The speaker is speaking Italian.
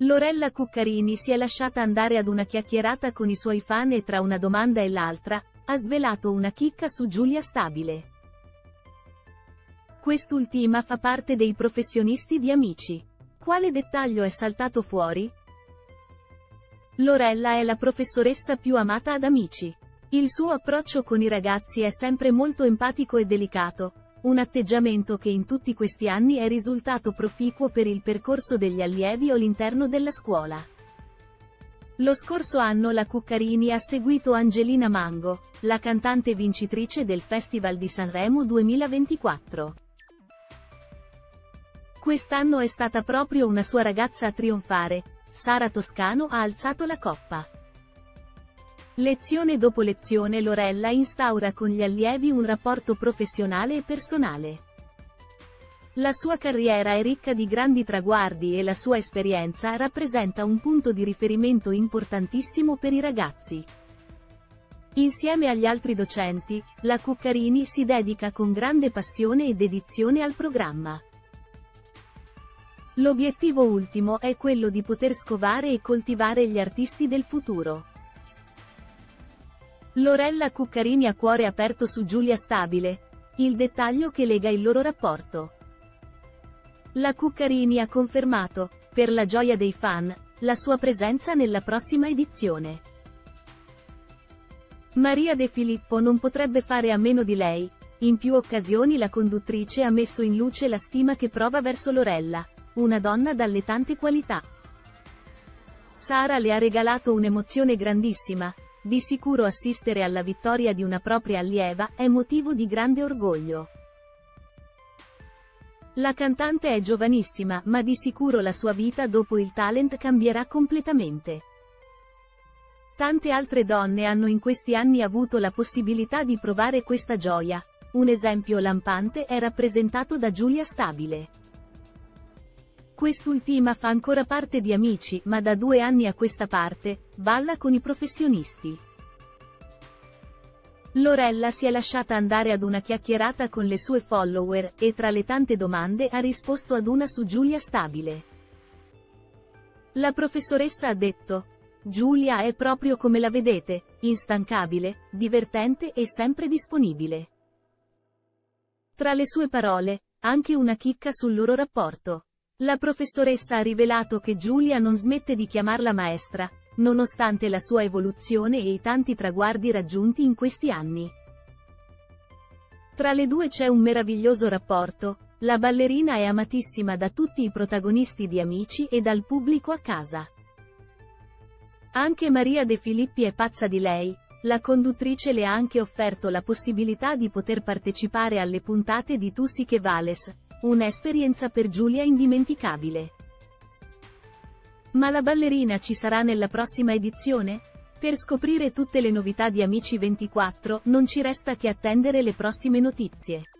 Lorella Cuccarini si è lasciata andare ad una chiacchierata con i suoi fan e tra una domanda e l'altra, ha svelato una chicca su Giulia Stabile. Quest'ultima fa parte dei professionisti di Amici. Quale dettaglio è saltato fuori? Lorella è la professoressa più amata ad Amici. Il suo approccio con i ragazzi è sempre molto empatico e delicato, un atteggiamento che in tutti questi anni è risultato proficuo per il percorso degli allievi all'interno della scuola. Lo scorso anno la Cuccarini ha seguito Angelina Mango, la cantante vincitrice del Festival di Sanremo 2024. Quest'anno è stata proprio una sua ragazza a trionfare, Sara Toscano ha alzato la coppa. Lezione dopo lezione Lorella instaura con gli allievi un rapporto professionale e personale. La sua carriera è ricca di grandi traguardi e la sua esperienza rappresenta un punto di riferimento importantissimo per i ragazzi. Insieme agli altri docenti, la Cuccarini si dedica con grande passione e dedizione al programma. L'obiettivo ultimo è quello di poter scovare e coltivare gli artisti del futuro. Lorella Cuccarini ha cuore aperto su Giulia Stabile, il dettaglio che lega il loro rapporto. La Cuccarini ha confermato, per la gioia dei fan, la sua presenza nella prossima edizione. Maria De Filippo non potrebbe fare a meno di lei, in più occasioni la conduttrice ha messo in luce la stima che prova verso Lorella, una donna dalle tante qualità. Sara le ha regalato un'emozione grandissima. Di sicuro assistere alla vittoria di una propria allieva è motivo di grande orgoglio. La cantante è giovanissima, ma di sicuro la sua vita dopo il talent cambierà completamente. Tante altre donne hanno in questi anni avuto la possibilità di provare questa gioia. Un esempio lampante è rappresentato da Giulia Stabile. Quest'ultima fa ancora parte di Amici, ma da 2 anni a questa parte, balla con i professionisti. Lorella si è lasciata andare ad una chiacchierata con le sue follower, e tra le tante domande ha risposto ad una su Giulia Stabile. La professoressa ha detto: Giulia è proprio come la vedete, instancabile, divertente e sempre disponibile. Tra le sue parole, anche una chicca sul loro rapporto. La professoressa ha rivelato che Giulia non smette di chiamarla maestra, nonostante la sua evoluzione e i tanti traguardi raggiunti in questi anni. Tra le due c'è un meraviglioso rapporto, la ballerina è amatissima da tutti i protagonisti di Amici e dal pubblico a casa. Anche Maria De Filippi è pazza di lei, la conduttrice le ha anche offerto la possibilità di poter partecipare alle puntate di Tu sì che vales. Un'esperienza per Giulia indimenticabile. Ma la ballerina ci sarà nella prossima edizione? Per scoprire tutte le novità di Amici 24, non ci resta che attendere le prossime notizie.